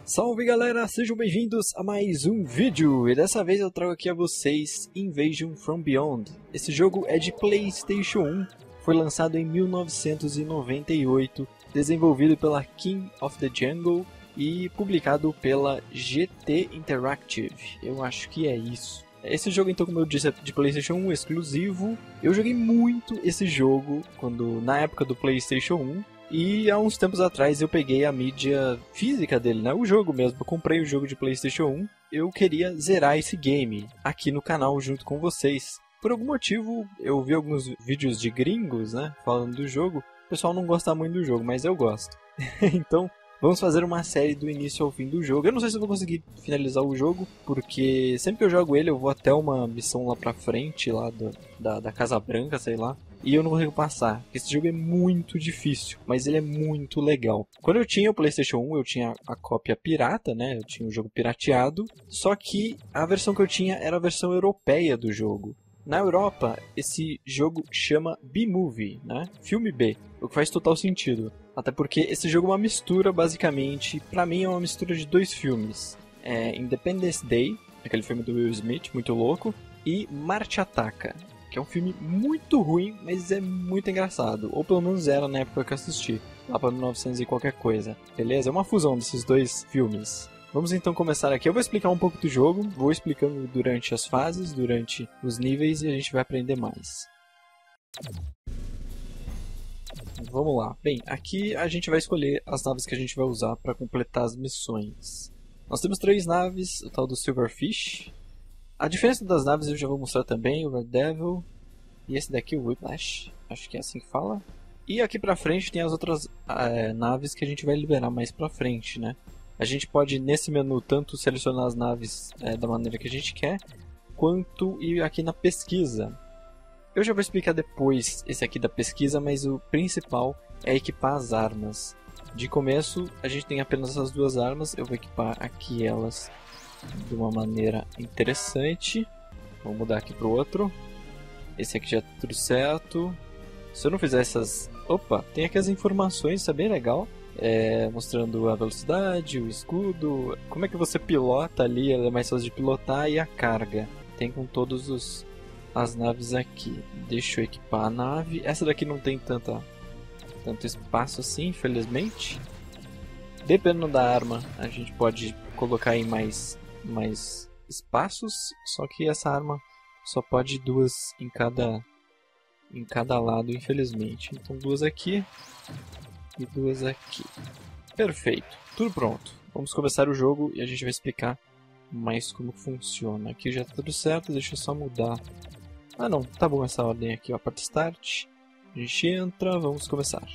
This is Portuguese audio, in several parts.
Salve galera, sejam bem-vindos a mais um vídeo, e dessa vez eu trago aqui a vocês Invasion from Beyond. Esse jogo é de PlayStation 1, foi lançado em 1998, desenvolvido pela King of the Jungle e publicado pela GT Interactive, eu acho que é isso. Esse jogo, então, como eu disse, é de PlayStation 1 exclusivo. Eu joguei muito esse jogo na época do PlayStation 1. E há uns tempos atrás eu peguei a mídia física dele, né? O jogo mesmo. Eu comprei o jogo de PlayStation 1. Eu queria zerar esse game aqui no canal junto com vocês. Por algum motivo, eu vi alguns vídeos de gringos, né? Falando do jogo. O pessoal não gosta muito do jogo, mas eu gosto. Então, vamos fazer uma série do início ao fim do jogo. Eu não sei se eu vou conseguir finalizar o jogo, porque sempre que eu jogo ele eu vou até uma missão lá pra frente, lá da Casa Branca, sei lá. E eu não consigo passar. Esse jogo é muito difícil, mas ele é muito legal. Quando eu tinha o PlayStation 1, eu tinha a cópia pirata, né? Eu tinha o jogo pirateado. Só que a versão que eu tinha era a versão europeia do jogo. Na Europa, esse jogo chama B-Movie, né? Filme B, o que faz total sentido. Até porque esse jogo é uma mistura, basicamente, pra mim é uma mistura de dois filmes. Independence Day, aquele filme do Will Smith, muito louco, e Marte Ataca, que é um filme muito ruim, mas é muito engraçado. Ou pelo menos era na época que eu assisti, lá pra 1900 e qualquer coisa. Beleza? É uma fusão desses dois filmes. Vamos então começar aqui. Eu vou explicar um pouco do jogo, vou explicando durante as fases, durante os níveis, e a gente vai aprender mais. Vamos lá. Bem, aqui a gente vai escolher as naves que a gente vai usar para completar as missões. Nós temos 3 naves, o tal do Silverfish. A diferença das naves eu já vou mostrar também, o Red Devil e esse daqui, o Whiplash, acho que é assim que fala. E aqui pra frente tem as outras naves que a gente vai liberar mais pra frente, né? A gente pode nesse menu tanto selecionar as naves da maneira que a gente quer, quanto ir aqui na pesquisa. Eu já vou explicar depois esse aqui da pesquisa, mas o principal é equipar as armas. De começo a gente tem apenas essas 2 armas, eu vou equipar aqui elas de uma maneira interessante. Vamos mudar aqui para o outro. Esse aqui já tá tudo certo. Se eu não fizer essas... Opa, tem aqui as informações, isso é bem legal. Mostrando a velocidade, o escudo, como é que você pilota ali, ela é mais fácil de pilotar, e a carga. Tem com todas as naves aqui. Deixa eu equipar a nave. Essa daqui não tem tanto espaço assim, infelizmente. Dependendo da arma, a gente pode colocar em mais espaços, só que essa arma só pode 2 em cada lado, infelizmente. Então 2 aqui e 2 aqui. Perfeito, tudo pronto. Vamos começar o jogo e a gente vai explicar mais como funciona. Aqui já tá tudo certo, deixa eu só mudar. Ah não, tá bom essa ordem aqui, ó, aperta Start. A gente entra, vamos começar.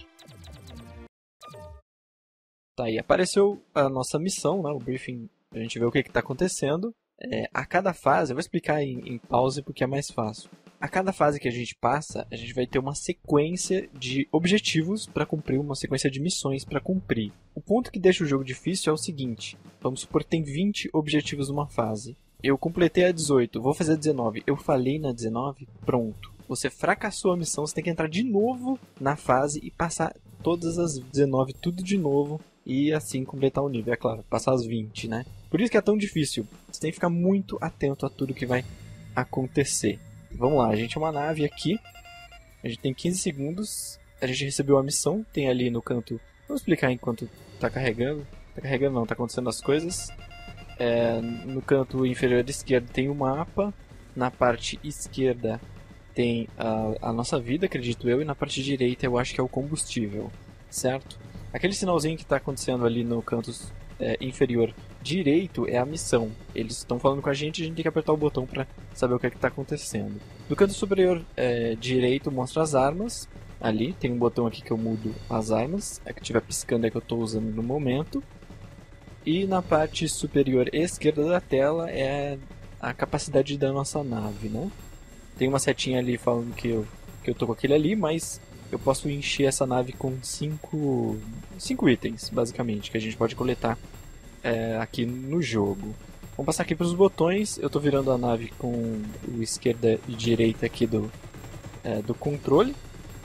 Tá aí, apareceu a nossa missão, né, o briefing, a gente vê o que está acontecendo. A cada fase, eu vou explicar em pause porque é mais fácil. A cada fase que a gente passa, a gente vai ter uma sequência de objetivos para cumprir, uma sequência de missões para cumprir. O ponto que deixa o jogo difícil é o seguinte: vamos supor que tem 20 objetivos numa fase. Eu completei a 18, vou fazer a 19, eu falhei na 19, pronto. Você fracassou a missão, você tem que entrar de novo na fase e passar todas as 19, tudo de novo. E assim completar o nível, é claro, passar as 20, né? Por isso que é tão difícil. Você tem que ficar muito atento a tudo que vai acontecer. Vamos lá, a gente é uma nave aqui. A gente tem 15 segundos. A gente recebeu a missão, tem ali no canto... Vamos explicar enquanto tá carregando. Tá carregando não, tá acontecendo as coisas. No canto inferior esquerdo tem o mapa. Na parte esquerda tem a nossa vida, acredito eu. E na parte direita eu acho que é o combustível, certo? Aquele sinalzinho que está acontecendo ali no canto inferior direito é a missão. Eles estão falando com a gente tem que apertar o botão para saber o que está acontecendo. No canto superior direito mostra as armas. Ali tem um botão aqui que eu mudo as armas. A que estiver piscando é que eu estou usando no momento. E na parte superior esquerda da tela é a capacidade da nossa nave, né? Tem uma setinha ali falando que eu estou com aquele ali, mas... eu posso encher essa nave com 5 itens, basicamente, que a gente pode coletar aqui no jogo. Vamos passar aqui para os botões. Eu estou virando a nave com o esquerda e direita aqui do controle.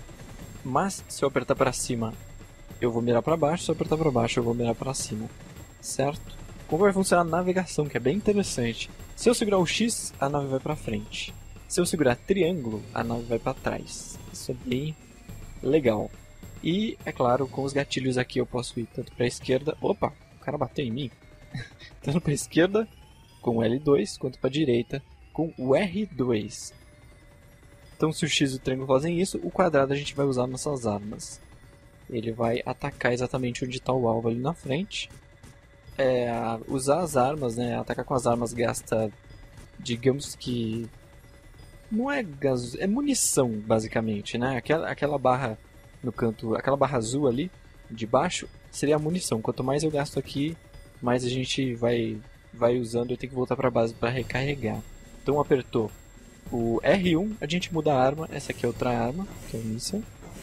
Mas se eu apertar para cima, eu vou mirar para baixo. Se eu apertar para baixo, eu vou mirar para cima. certo? Como vai funcionar a navegação, que é bem interessante. Se eu segurar o X, a nave vai para frente. Se eu segurar triângulo, a nave vai para trás. Isso é bem legal. E, é claro, com os gatilhos aqui eu posso ir tanto para a esquerda... Opa, o cara bateu em mim. Tanto para a esquerda com o L2, quanto para a direita com o R2. Então se o X e o triângulo fazem isso, o quadrado a gente vai usar nossas armas. Ele vai atacar exatamente onde está o alvo ali na frente. Usar as armas, né? Atacar com as armas gasta, digamos que... Não é gaso, é munição, basicamente, né? Aquela barra no canto, aquela barra azul ali, de baixo, seria a munição. Quanto mais eu gasto aqui, mais a gente vai usando. Eu tenho que voltar para a base para recarregar. Então apertou o R1, a gente muda a arma. Essa aqui é outra arma, que é o míssil.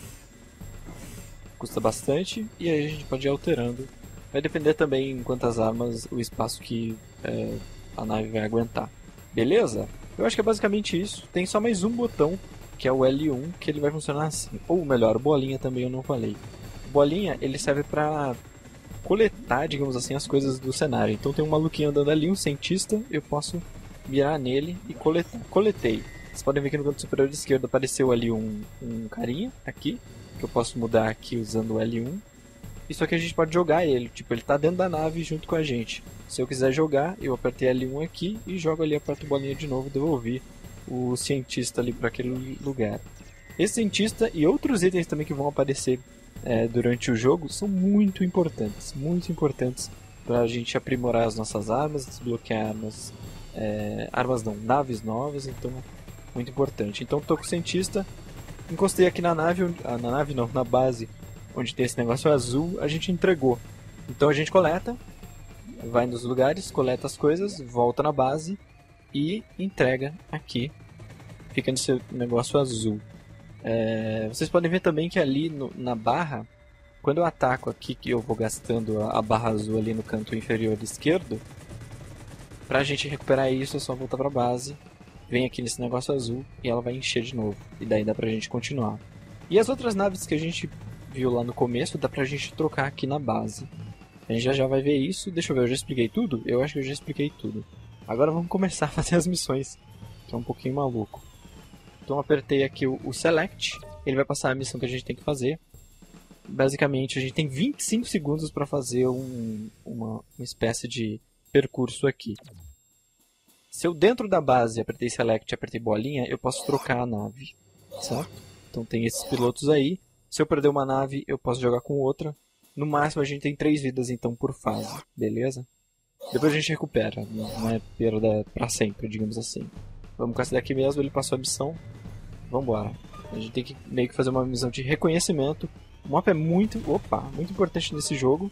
Custa bastante, e aí a gente pode ir alterando. Vai depender também em quantas armas, o espaço que a nave vai aguentar. Beleza? Eu acho que é basicamente isso. Tem só mais um botão, que é o L1, que ele vai funcionar assim. Ou melhor, bolinha também eu não falei. Bolinha, ele serve para coletar, digamos assim, as coisas do cenário. Então tem um maluquinho andando ali, um cientista, eu posso mirar nele e coletar. Coletei. Vocês podem ver que no canto superior esquerdo apareceu ali um carinha, aqui, que eu posso mudar aqui usando o L1. Isso aqui a gente pode jogar ele, tipo, ele tá dentro da nave junto com a gente. Se eu quiser jogar, eu apertei L1 aqui e jogo ali, aperto a bolinha de novo e devolvi o cientista ali para aquele lugar. Esse cientista e outros itens também que vão aparecer durante o jogo são muito importantes para a gente aprimorar as nossas armas, desbloquear armas não, naves novas, então muito importante. Então tô com o cientista, encostei aqui na nave, na base, onde tem esse negócio azul, a gente entregou. Então a gente coleta, vai nos lugares, coleta as coisas, volta na base e entrega aqui. Fica nesse negócio azul. Vocês podem ver também que ali na barra, quando eu ataco aqui, que eu vou gastando a barra azul ali no canto inferior esquerdo, pra gente recuperar isso é só voltar pra base, vem aqui nesse negócio azul e ela vai encher de novo. E daí dá pra gente continuar. E as outras naves que a gente viu lá no começo, dá pra gente trocar aqui na base. A gente já vai ver isso. Deixa eu ver, eu já expliquei tudo? Eu acho que eu já expliquei tudo. Agora vamos começar a fazer as missões, que é um pouquinho maluco. Então apertei aqui o Select, ele vai passar a missão que a gente tem que fazer. Basicamente a gente tem 25 segundos para fazer uma espécie de percurso aqui. Se eu dentro da base apertei Select e apertei bolinha, eu posso trocar a nave, certo? Então tem esses pilotos aí. Se eu perder uma nave, eu posso jogar com outra. No máximo a gente tem 3 vidas então por fase, beleza? Depois a gente recupera, não é perda pra sempre, digamos assim. Vamos com essa daqui mesmo, ele passou a missão. Vambora. A gente tem que meio que fazer uma missão de reconhecimento. O mapa é muito importante nesse jogo.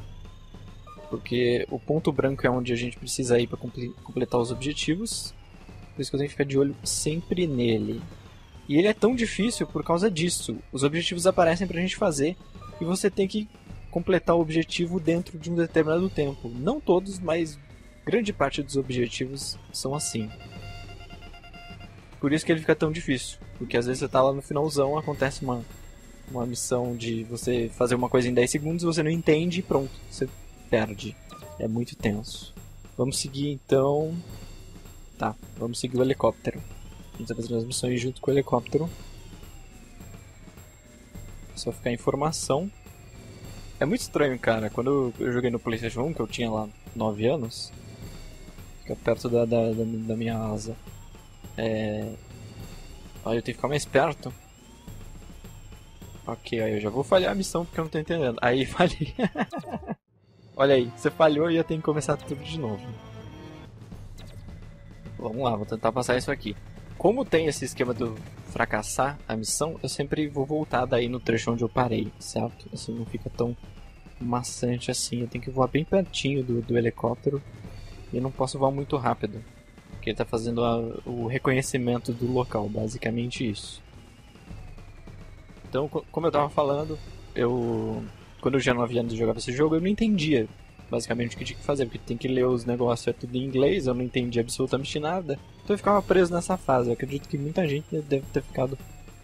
Porque o ponto branco é onde a gente precisa ir para completar os objetivos. Por isso que eu tenho que ficar de olho sempre nele. E ele é tão difícil por causa disso. Os objetivos aparecem pra gente fazer e você tem que completar o objetivo dentro de um determinado tempo. Não todos, mas grande parte dos objetivos são assim. Por isso que ele fica tão difícil. Porque às vezes você tá lá no finalzão, acontece uma missão de você fazer uma coisa em 10 segundos, você não entende e pronto, você perde. É muito tenso. Vamos seguir então... Tá, vamos seguir o helicóptero. A gente vai fazer as missões junto com o helicóptero. Só ficar em formação. É muito estranho, cara. Quando eu joguei no PlayStation 1, que eu tinha lá 9 anos, fica perto da minha asa. Aí eu tenho que ficar mais perto. Ok, aí eu já vou falhar a missão porque eu não tô entendendo. Aí falhei. Olha aí, você falhou e eu tenho que começar tudo de novo. Vamos lá, vou tentar passar isso aqui. Como tem esse esquema do fracassar a missão, eu sempre vou voltar daí no trecho onde eu parei, certo? Assim não fica tão maçante assim. Eu tenho que voar bem pertinho do helicóptero e eu não posso voar muito rápido, porque ele está fazendo o reconhecimento do local, basicamente isso. Então, como eu estava falando, quando eu já não havia jogado esse jogo, eu não entendia basicamente o que tinha que fazer, porque tem que ler os negócios, é tudo em inglês, eu não entendi absolutamente nada. Então eu ficava preso nessa fase. Eu acredito que muita gente deve ter ficado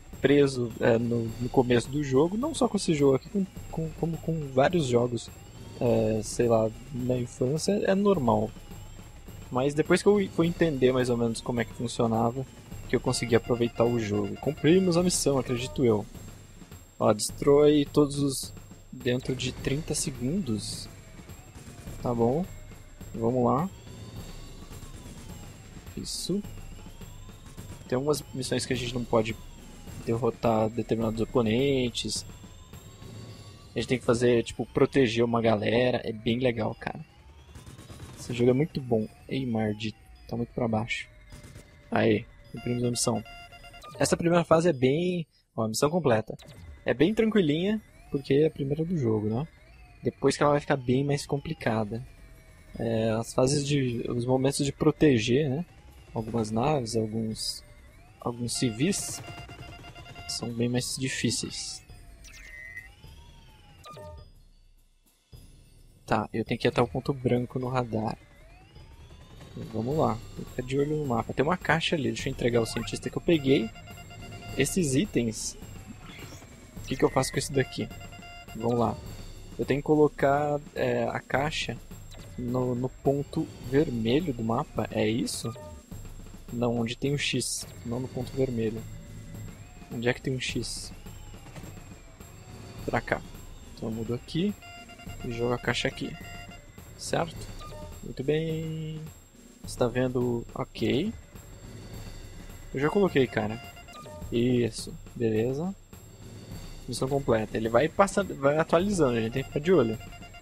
preso no começo do jogo, não só com esse jogo aqui, como com vários jogos sei lá, na infância é normal. Mas depois que eu fui entender mais ou menos como é que funcionava, que eu consegui aproveitar o jogo. Cumprimos a missão, acredito eu. Ó, destrói todos os dentro de 30 segundos. Tá bom. Vamos lá. Isso. Tem algumas missões que a gente não pode derrotar determinados oponentes. A gente tem que fazer, tipo, proteger uma galera. É bem legal, cara. Esse jogo é muito bom. Ei, maldito. Tá muito pra baixo. Aí, cumprimos a missão. Essa primeira fase é bem... Ó, missão completa. É bem tranquilinha, porque é a primeira do jogo, né? Depois que ela vai ficar bem mais complicada. As fases de... Os momentos de proteger, né? Algumas naves, alguns civis são bem mais difíceis. Tá, eu tenho que ir até o ponto branco no radar. Vamos lá, fica de olho no mapa. Tem uma caixa ali, deixa eu entregar ao cientista que eu peguei. Esses itens, o que eu faço com esse daqui? Vamos lá. Eu tenho que colocar a caixa no ponto vermelho do mapa, é isso? Não, onde tem o X, não no ponto vermelho. Onde é que tem um X? Pra cá. Então eu mudo aqui e jogo a caixa aqui. Certo? Muito bem. Você tá vendo? Ok. Eu já coloquei, cara. Isso. Beleza. Missão completa. Ele vai passando, vai atualizando, a gente tem que ficar de olho.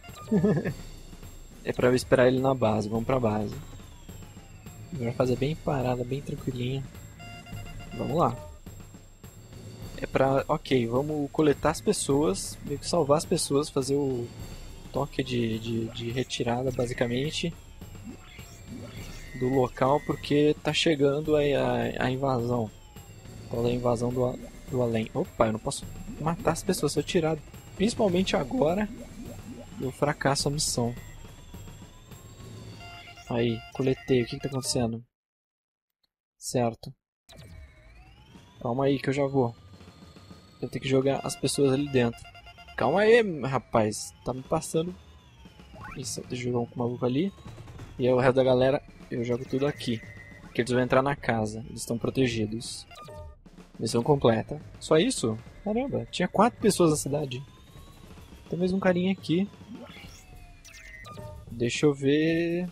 É pra eu esperar ele na base. Vamos pra base. Agora fazer bem parada, bem tranquilinha. Vamos lá. É pra... Ok, vamos coletar as pessoas, meio que salvar as pessoas, fazer o toque de retirada, basicamente, do local, porque tá chegando a invasão. A invasão do além. Opa, eu não posso matar as pessoas se eu tirar. Principalmente agora, eu fracasso a missão. Aí, coletei. O que tá acontecendo? Certo. Calma aí que eu já vou. Eu tenho que jogar as pessoas ali dentro. Calma aí, rapaz. Tá me passando. Isso, deixa eu jogar um maluco ali. E aí o resto da galera eu jogo tudo aqui. Porque eles vão entrar na casa. Eles estão protegidos. Missão completa. Só isso? Caramba, tinha 4 pessoas na cidade. Tem mais um carinha aqui. Deixa eu ver...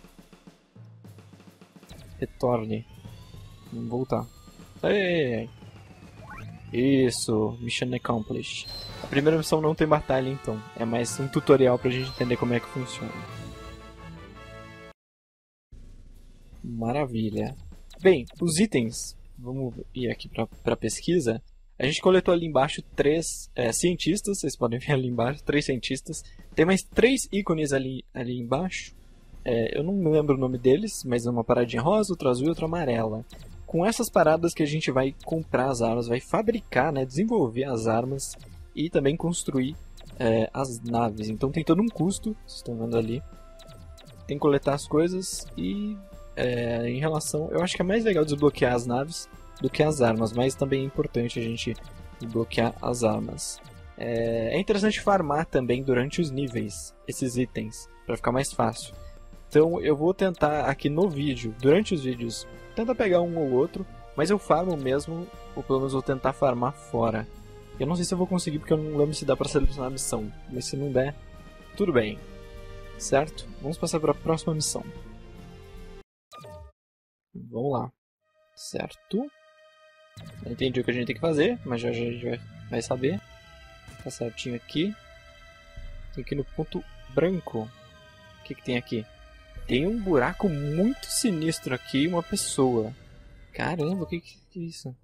Retorne. Vamos voltar. Ei! Isso, mission accomplished. A primeira missão não tem batalha então, é mais um tutorial pra gente entender como é que funciona. Maravilha. Bem, os itens, vamos ir aqui pra pesquisa. A gente coletou ali embaixo 3 cientistas, vocês podem ver ali embaixo, 3 cientistas. Tem mais 3 ícones ali embaixo. Eu não me lembro o nome deles, mas é uma paradinha rosa, outra azul e outra amarela. Com essas paradas que a gente vai comprar as armas, vai fabricar, né, desenvolver as armas e também construir as naves. Então tem todo um custo, vocês estão vendo ali. Tem que coletar as coisas e em relação... Eu acho que é mais legal desbloquear as naves do que as armas, mas também é importante a gente desbloquear as armas. É interessante farmar também durante os níveis esses itens, para ficar mais fácil. Então eu vou tentar aqui no vídeo, durante os vídeos, tentar pegar um ou outro, mas eu farmo mesmo, ou pelo menos vou tentar farmar fora. Eu não sei se eu vou conseguir porque eu não lembro se dá pra selecionar a missão, mas se não der, tudo bem. Certo? Vamos passar para a próxima missão. Vamos lá. Certo. Não entendi o que a gente tem que fazer, mas já a gente vai saber. Tá certinho aqui. Tem que ir no ponto branco. O que tem aqui? Tem um buraco muito sinistro aqui e uma pessoa. Caramba, o que é isso?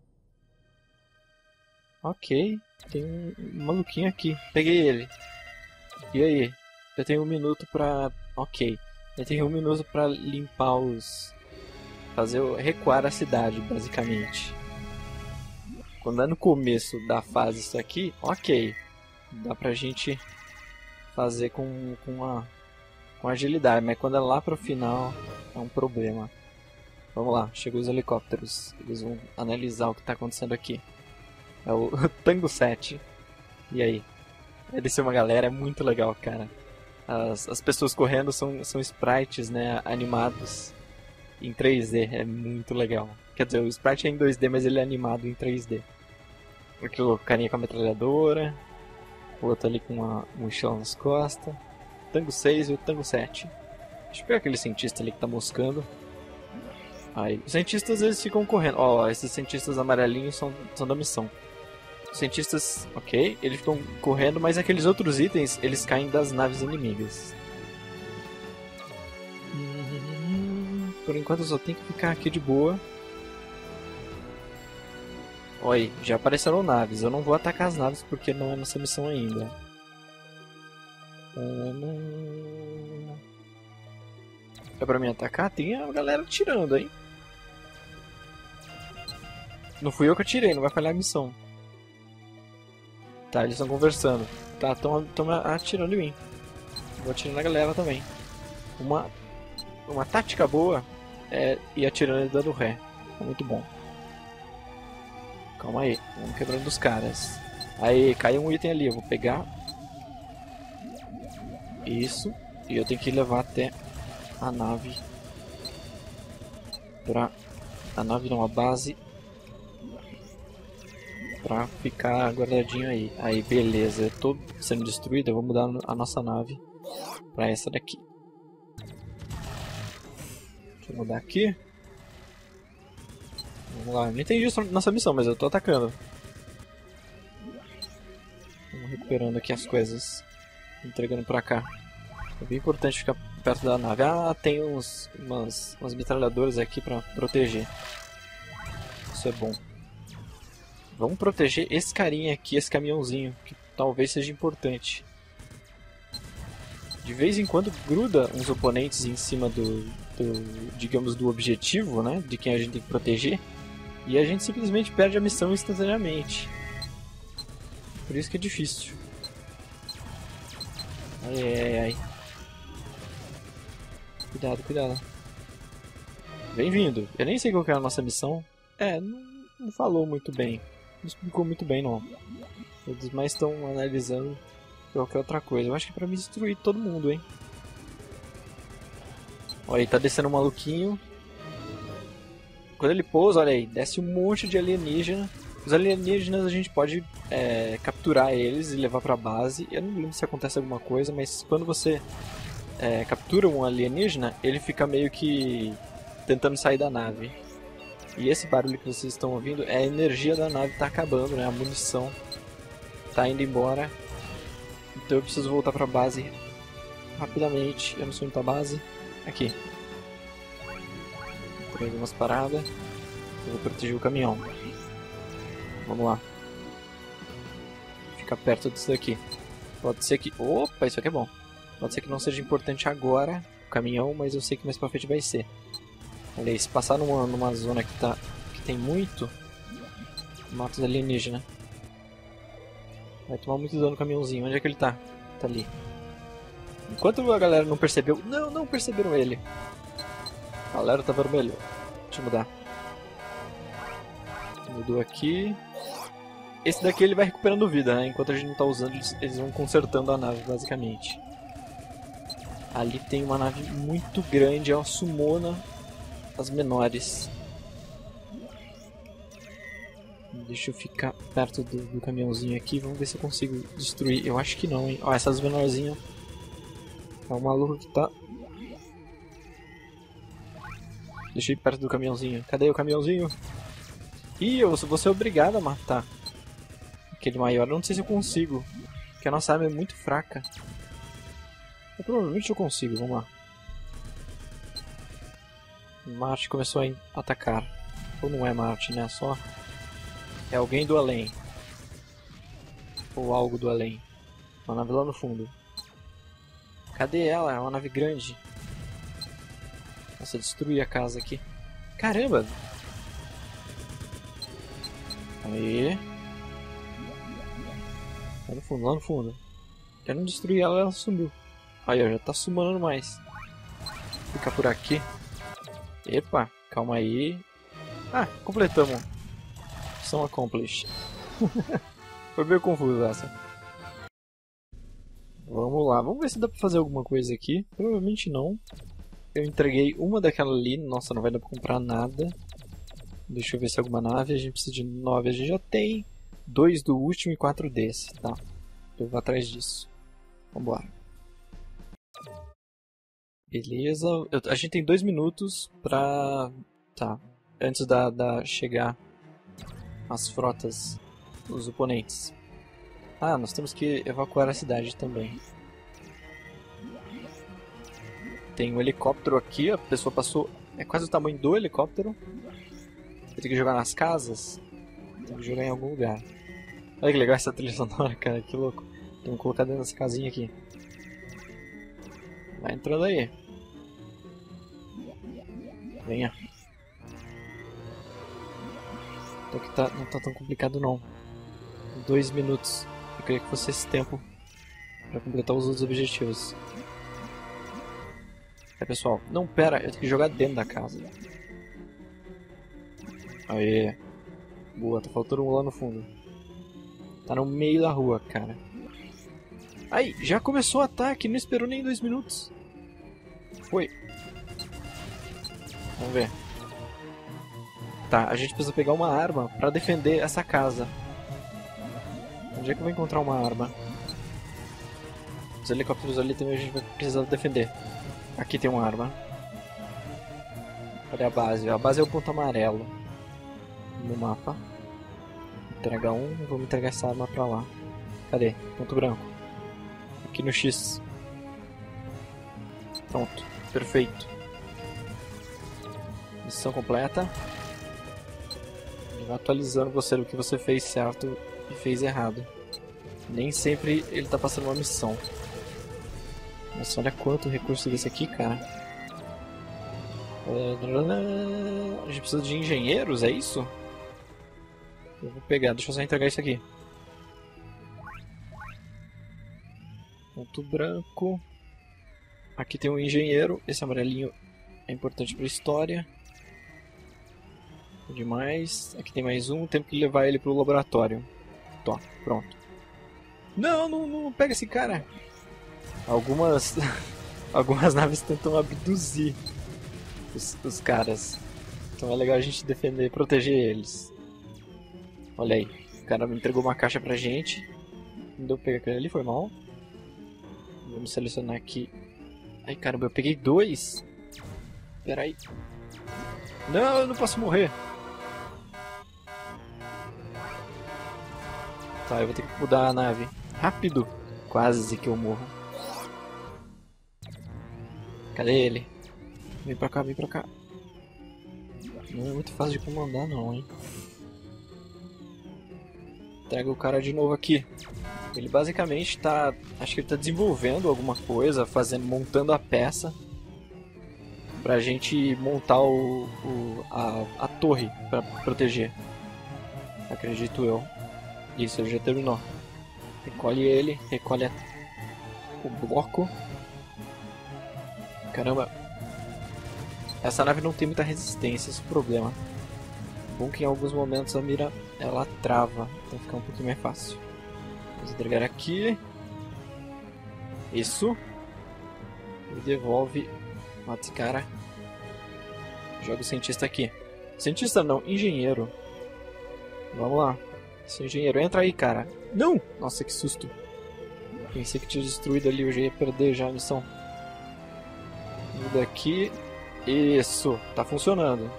Ok, tem um maluquinho aqui. Peguei ele. E aí? Eu tenho 1 minuto pra... Ok. Eu tenho 1 minuto pra limpar os... recuar a cidade, basicamente. Quando é no começo da fase isso aqui, ok. Dá pra gente fazer com agilidade, mas quando é lá pro final é um problema. Vamos lá, chegou os helicópteros. Eles vão analisar o que tá acontecendo aqui. É o Tango 7. E aí? Vai descer uma galera, é muito legal, cara. As pessoas correndo são sprites, né, animados em 3D. É muito legal. Quer dizer, o sprite é em 2D, mas ele é animado em 3D. Aquele carinha com a metralhadora, o outro ali com uma mochila nas costas. Tango 6 e o Tango 7. Deixa eu pegar aquele cientista ali que tá moscando. Aí, os cientistas eles ficam correndo. Ó, esses cientistas amarelinhos são da missão. Os cientistas, ok, eles ficam correndo, mas aqueles outros itens eles caem das naves inimigas. Por enquanto eu só tenho que ficar aqui de boa. Oi, já apareceram naves. Eu não vou atacar as naves porque não é nossa missão ainda. É pra me atacar? Tem a galera tirando, hein? Não fui eu que atirei, não vai falhar a missão. Tá, eles estão conversando. Tá, estão atirando em mim. Vou atirar na galera também. Uma tática boa é ir atirando e dando ré. É muito bom. Calma aí, vamos quebrando os caras. Aí, caiu um item ali, eu vou pegar. Isso. E eu tenho que levar até a nave. A nave não, a base. Pra ficar guardadinho aí. Aí, beleza. Eu tô sendo destruído, eu vou mudar a nossa nave pra essa daqui. Deixa eu mudar aqui. Vamos lá, não entendi nossa missão, mas eu tô atacando. Vamos recuperando aqui as coisas. Entregando pra cá. É bem importante ficar perto da nave. Ah, tem umas metralhadoras aqui pra proteger. Isso é bom. Vamos proteger esse carinha aqui, esse caminhãozinho, que talvez seja importante. De vez em quando gruda uns oponentes em cima digamos, do objetivo, né? De quem a gente tem que proteger. E a gente simplesmente perde a missão instantaneamente. Por isso que é difícil. Ai, ai, ai. Cuidado, cuidado. Bem-vindo. Eu nem sei qual que é a nossa missão. É, não falou muito bem. Não explicou muito bem, não. Eles mais estão analisando qualquer outra coisa. Eu acho que é pra me destruir todo mundo, hein. Olha aí, tá descendo um maluquinho. Quando ele pousa, olha aí, desce um monte de alienígena. Os alienígenas a gente pode capturar eles e levar pra base. Eu não lembro se acontece alguma coisa, mas quando você captura um alienígena, ele fica meio que tentando sair da nave. E esse barulho que vocês estão ouvindo é a energia da nave tá acabando, né? A munição tá indo embora. Então eu preciso voltar pra base rapidamente. Eu não sou indo pra base. Aqui. Tem algumas paradas. Eu vou proteger o caminhão. Vamos lá. Ficar perto disso daqui. Pode ser que... Opa, isso aqui é bom. Pode ser que não seja importante agora o caminhão, mas eu sei que mais pra frente vai ser. Olha aí, se passar numa zona que tem muito, mata os alienígenas. Vai tomar muito dano no caminhãozinho. Onde é que ele tá? Tá ali. Enquanto a galera não percebeu... Não perceberam ele. A galera tá vermelho. Deixa eu mudar. Mudou aqui. Esse daqui ele vai recuperando vida, né? Enquanto a gente não tá usando, eles vão consertando a nave, basicamente. Ali tem uma nave muito grande, ela sumona as menores. Deixa eu ficar perto do caminhãozinho aqui, vamos ver se eu consigo destruir. Eu acho que não, hein? Ó, essas menorzinhas. É um maluco que tá... Deixa eu ir perto do caminhãozinho. Cadê o caminhãozinho? Ih, eu vou ser obrigado a matar aquele maior. Eu não sei se eu consigo, porque a nossa arma é muito fraca. Mas provavelmente eu consigo, vamos lá. Marte começou a atacar. Ou não é Marte, né? Só é alguém do além. Ou algo do além. Uma nave lá no fundo. Cadê ela? É uma nave grande. Nossa, destruí a casa aqui. Caramba! Aí. Lá no fundo, lá no fundo. Quero não destruir ela, ela sumiu. Aí, ó, já tá sumando mais. Fica por aqui. Epa, calma aí. Ah, completamos. Missão accomplished. Foi meio confuso essa. Vamos lá, vamos ver se dá pra fazer alguma coisa aqui. Provavelmente não. Eu entreguei uma daquela ali. Nossa, não vai dar pra comprar nada. Deixa eu ver se é alguma nave. A gente precisa de 9, a gente já tem. 2 do último e 4 desse. Tá, eu vou atrás disso. Vambora. Beleza, a gente tem 2 minutos pra... Tá, antes da chegar as frotas, os oponentes. Ah, nós temos que evacuar a cidade também. Tem um helicóptero aqui, a pessoa passou... É quase o tamanho do helicóptero. Vai ter que jogar nas casas. Tem que jogar em algum lugar. Olha que legal essa trilha sonora, cara, que louco. Vamos colocar dentro dessa casinha aqui. Vai entrando aí. Venha. Então que não tá tão complicado não. 2 minutos. Eu queria que fosse esse tempo para completar os outros objetivos. É, pessoal. Não, pera. Eu tenho que jogar dentro da casa. Aê. Boa, tá faltando um lá no fundo. Tá no meio da rua, cara. Aí, já começou o ataque. Não esperou nem 2 minutos. Foi. Vamos ver. Tá, a gente precisa pegar uma arma pra defender essa casa. Onde é que eu vou encontrar uma arma? Os helicópteros ali também a gente vai precisar defender. Aqui tem uma arma. Olha a base. A base é o ponto amarelo no mapa. Entrega um, vamos entregar essa arma pra lá. Cadê? Ponto branco. Aqui no X. Pronto. Perfeito. Missão completa. Ele vai atualizando você do que você fez certo e fez errado. Nem sempre ele tá passando uma missão. Nossa, olha quanto recurso desse aqui, cara. A gente precisa de engenheiros, é isso? Eu vou pegar, deixa eu só entregar isso aqui. Ponto branco. Aqui tem um engenheiro, esse amarelinho é importante para a história. Demais. Aqui tem mais um, temos que levar ele pro laboratório. Tó, pronto. Não pega esse cara. Algumas naves tentam abduzir os caras. Então é legal a gente defender e proteger eles. Olha aí, o cara me entregou uma caixa pra gente. Não deu pra pegar aquele ali, foi mal. Vamos selecionar aqui. Ai caramba, eu peguei 2. Pera aí. Não, eu não posso morrer. Tá, eu vou ter que mudar a nave. Rápido. Quase que eu morro. Cadê ele? Vem pra cá, vem pra cá. Não é muito fácil de comandar não, hein. Traga o cara de novo aqui. Ele basicamente tá... Acho que ele tá desenvolvendo alguma coisa, montando a peça pra gente montar a torre pra proteger. Acredito eu. Isso, ele já terminou. Recolhe ele, recolhe o bloco. Caramba. Essa nave não tem muita resistência, esse é o problema. Bom que em alguns momentos a mira ela trava, então fica um pouquinho mais fácil. Vamos entregar aqui. Isso. E devolve. Mata esse cara. Joga o cientista aqui. Cientista não, engenheiro. Vamos lá. Seu engenheiro, entra aí, cara. Não! Nossa, que susto. Pensei que tinha destruído ali, eu já ia perder já a missão. Muda aqui. Isso, tá funcionando.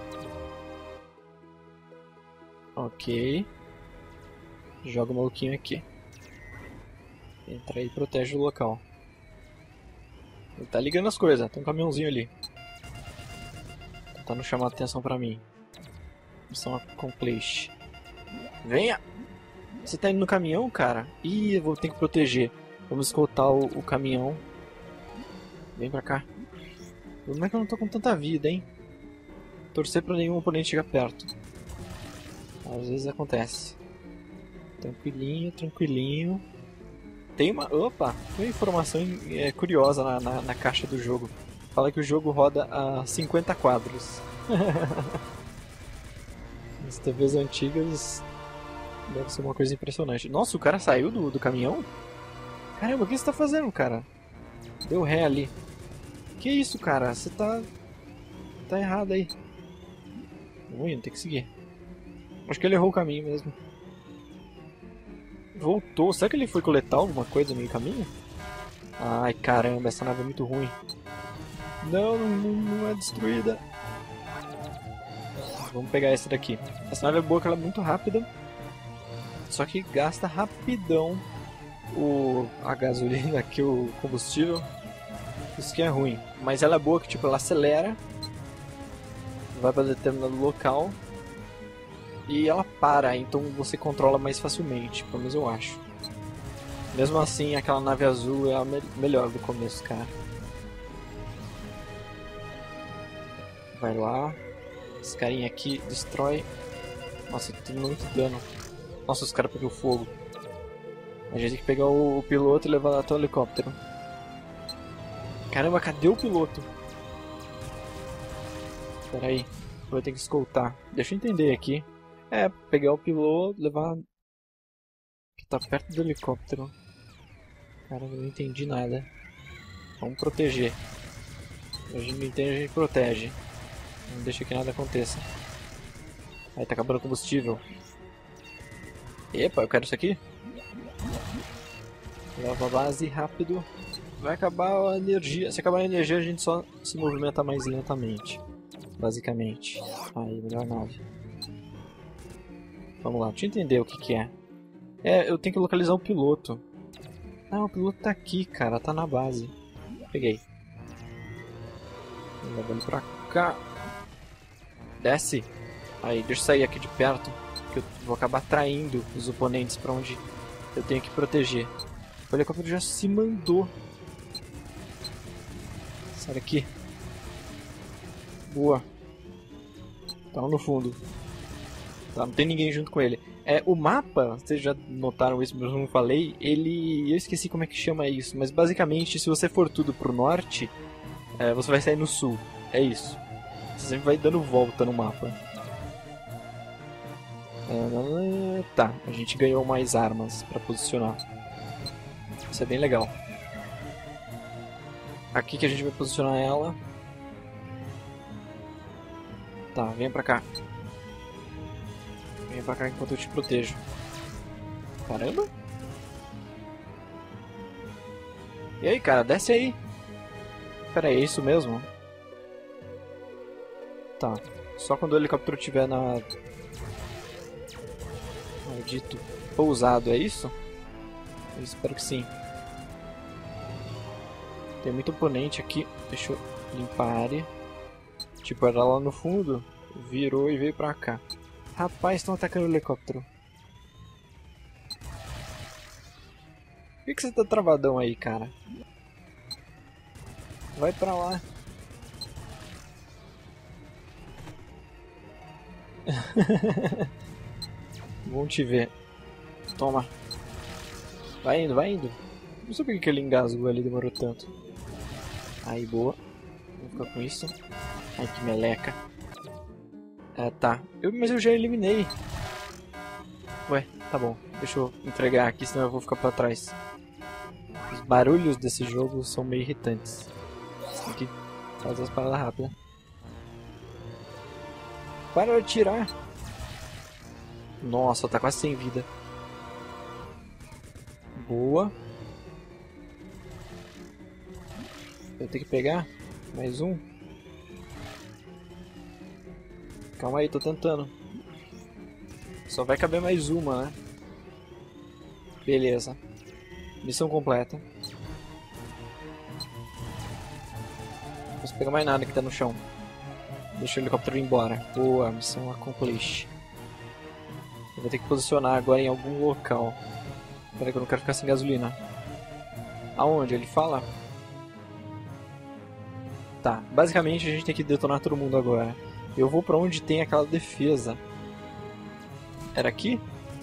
Ok. Joga o maluquinho aqui. Entra aí e protege o local. Ele tá ligando as coisas, tem um caminhãozinho ali. Tentando chamar a atenção pra mim. Missão accomplished. Venha! Você tá indo no caminhão, cara? Ih, eu vou ter que proteger. Vamos escoltar o caminhão. Vem pra cá. Como é que eu não tô com tanta vida, hein? Torcer pra nenhum oponente chegar perto. Às vezes acontece. Tranquilinho, tranquilinho. Tem uma... Opa! Tem uma informação curiosa na caixa do jogo. Fala que o jogo roda a 50 quadros. As TVs antigas... Deve ser uma coisa impressionante. Nossa, o cara saiu do caminhão? Caramba, o que você tá fazendo, cara? Deu ré ali. Que isso, cara? Você tá... Tá errado aí. Ui, não tem que seguir. Acho que ele errou o caminho mesmo. Voltou. Será que ele foi coletar alguma coisa no meio do caminho? Ai, caramba, essa nave é muito ruim. Não, não é destruída. Vamos pegar essa daqui. Essa nave é boa, que ela é muito rápida. Só que gasta rapidão a gasolina aqui, o combustível. Isso que é ruim. Mas ela é boa que tipo, ela acelera. Vai para determinado local. E ela para, então você controla mais facilmente. Pelo menos eu acho. Mesmo assim, aquela nave azul é a melhor do começo, cara. Vai lá. Esse carinha aqui destrói. Nossa, tem muito dano. Nossa, os caras pegam fogo. A gente tem que pegar o piloto e levar até o helicóptero. Caramba, cadê o piloto? Espera aí, vou ter que escoltar. Deixa eu entender aqui. É, pegar o piloto, levar... Que tá perto do helicóptero. Caramba, eu não entendi nada. Vamos proteger. A gente não entende, a gente protege. Não deixa que nada aconteça. Aí tá acabando o combustível. Epa, eu quero isso aqui. Leva a base rápido. Vai acabar a energia. Se acabar a energia, a gente só se movimenta mais lentamente. Basicamente. Aí, melhor nave. Vamos lá, deixa eu entender o que que é. É, eu tenho que localizar o piloto. Ah, o piloto tá aqui, cara. Tá na base. Peguei. Levando pra cá. Desce. Aí, deixa eu sair aqui de perto. Que eu vou acabar atraindo os oponentes pra onde eu tenho que proteger. O helicóptero já se mandou. Sai daqui. Boa. Tá lá no fundo. Tá, não tem ninguém junto com ele. É, o mapa, vocês já notaram isso, mas eu não falei. Ele... Eu esqueci como é que chama isso. Mas basicamente, se você for tudo pro norte, você vai sair no sul. É isso. Você sempre vai dando volta no mapa. Tá, a gente ganhou mais armas pra posicionar. Isso é bem legal. Aqui que a gente vai posicionar ela. Tá, vem pra cá. Vem pra cá enquanto eu te protejo. Caramba! E aí, cara, desce aí. Pera aí, é isso mesmo? Tá, só quando o helicóptero estiver na... Maldito pousado, é isso? Eu espero que sim. Tem muito oponente aqui. Deixa eu limpar a área. Tipo, era lá no fundo. Virou e veio pra cá. Rapaz, estão atacando o helicóptero. Por que você tá travadão aí, cara? Vai pra lá. Vão te ver. Toma. Vai indo, vai indo. Não sei por que ele engasgou ali, demorou tanto. Aí, boa. Vou ficar com isso. Ai, que meleca. Tá. Mas eu já eliminei. Ué, tá bom. Deixa eu entregar aqui, senão eu vou ficar pra trás. Os barulhos desse jogo são meio irritantes. Você tem que fazer as paradas rápidas. Para de atirar. Nossa, tá quase sem vida. Boa. Eu tenho que pegar mais um. Calma aí, tô tentando. Só vai caber mais uma, né? Beleza. Missão completa. Não posso pegar mais nada que tá no chão. Deixa o helicóptero ir embora. Boa, missão accomplished. Eu vou ter que posicionar agora em algum local. Peraí que eu não quero ficar sem gasolina. Aonde? Ele fala? Tá, basicamente a gente tem que detonar todo mundo agora. Eu vou pra onde tem aquela defesa. Era aqui?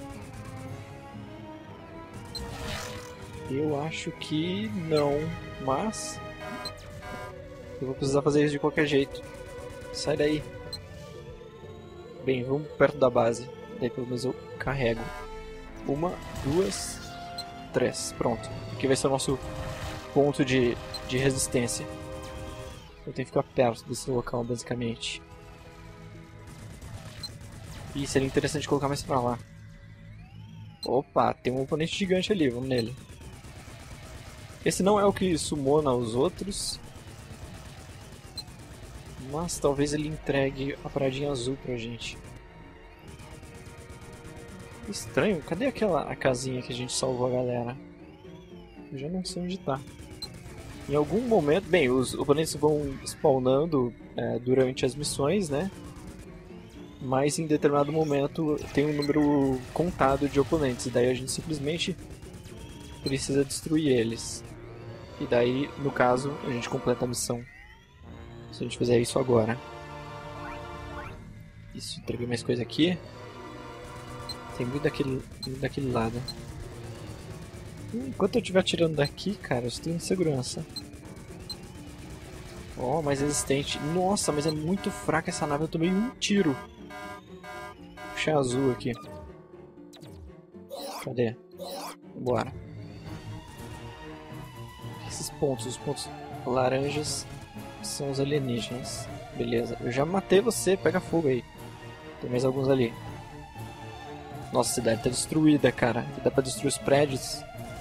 Eu acho que não, mas... eu vou precisar fazer isso de qualquer jeito. Sai daí. Bem, vamos perto da base. Daí pelo menos eu carrego. Uma, duas... 3. Pronto. Aqui vai ser o nosso ponto de resistência. Eu tenho que ficar perto desse local, basicamente. Ih, seria interessante colocar mais pra lá. Opa, tem um oponente gigante ali, vamos nele. Esse não é o que sumona os outros. Mas talvez ele entregue a paradinha azul pra gente. Estranho, cadê a casinha que a gente salvou a galera? Eu já não sei onde tá. Em algum momento... Bem, os oponentes vão spawnando durante as missões, né? Mas em determinado momento tem um número contado de oponentes. E daí a gente simplesmente precisa destruir eles. E daí, no caso, a gente completa a missão. Se a gente fizer isso agora. Isso, entreguei mais coisa aqui. Tem muito daquele lado. Enquanto eu estiver atirando daqui, cara, eu estou em segurança. Ó, mais resistente. Nossa, mas é muito fraca essa nave. Eu tomei um tiro. Puxei azul aqui. Cadê? Bora. Esses pontos, os pontos laranjas são os alienígenas. Beleza, eu já matei você, pega fogo aí. Tem mais alguns ali. Nossa, a cidade tá destruída, cara. Dá pra destruir os prédios.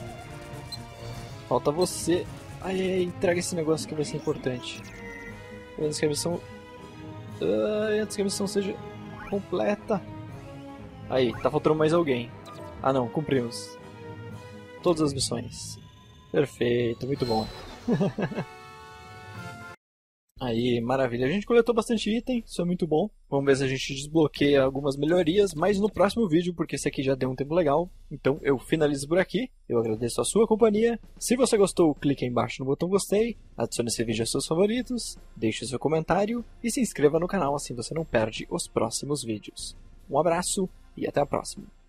Falta você. Ai, ai, entrega esse negócio que vai ser importante. Antes que a missão... antes que a missão seja completa. Aí, tá faltando mais alguém. Ah não, cumprimos. Todas as missões. Perfeito, muito bom. Aí, maravilha. A gente coletou bastante item, isso é muito bom. Vamos ver se a gente desbloqueia algumas melhorias, mas no próximo vídeo, porque esse aqui já deu um tempo legal. Então eu finalizo por aqui. Eu agradeço a sua companhia. Se você gostou, clique aí embaixo no botão gostei, adicione esse vídeo aos seus favoritos, deixe o seu comentário e se inscreva no canal, assim você não perde os próximos vídeos. Um abraço e até a próxima.